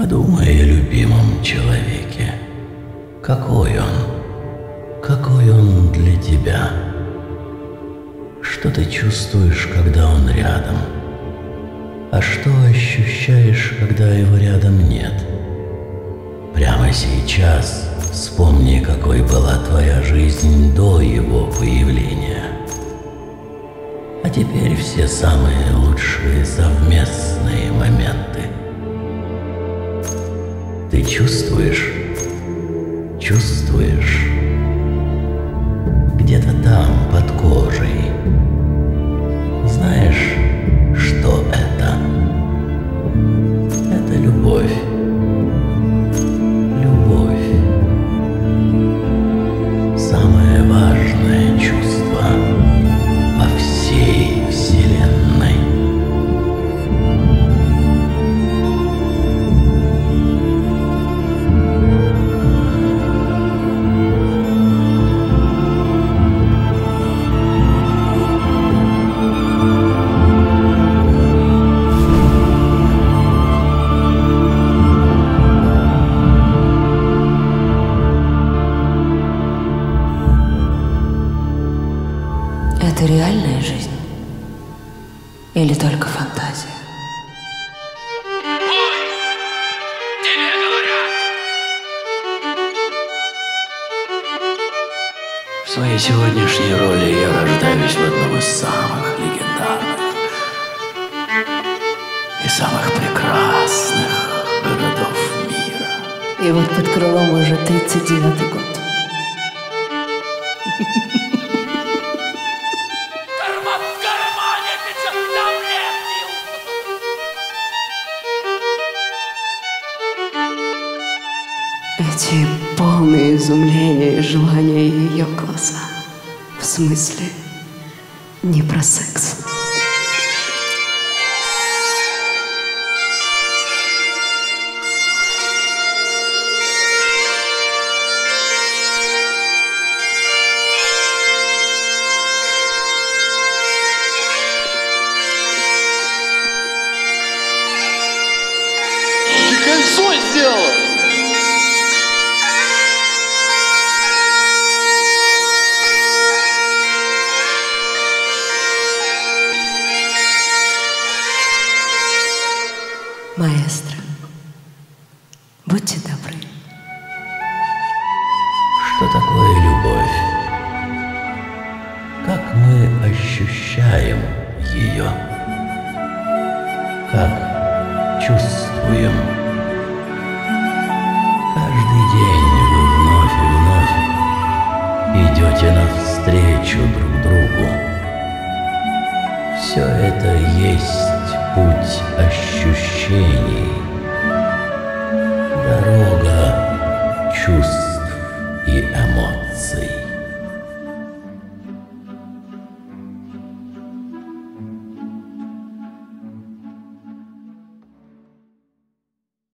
Подумай о любимом человеке. Какой он? Какой он для тебя? Что ты чувствуешь, когда он рядом? А что ощущаешь, когда его рядом нет? Прямо сейчас вспомни, какой была твоя жизнь до его появления. А теперь все самые лучшие совместные моменты. Ты чувствуешь? Чувствуешь? Где-то там, под кожей. Знаешь, что это? Это любовь. Любовь. Самое важное чувство во всей Вселенной. Это реальная жизнь? Или только фантазия? Ой, тебе говорят! В своей сегодняшней роли я рождаюсь в одном из самых легендарных и самых прекрасных городов мира. И вот под крылом уже 39-й год. В кармане таблетки! Эти полные изумления и желания ее глаза. В смысле, не про секс. Ты кольцо сделала! Маэстро, будьте добры. Что такое любовь? Как мы ощущаем ее? Как чувствуем? Каждый день вы вновь и вновь идете навстречу друг другу. Все это есть путь ощущений.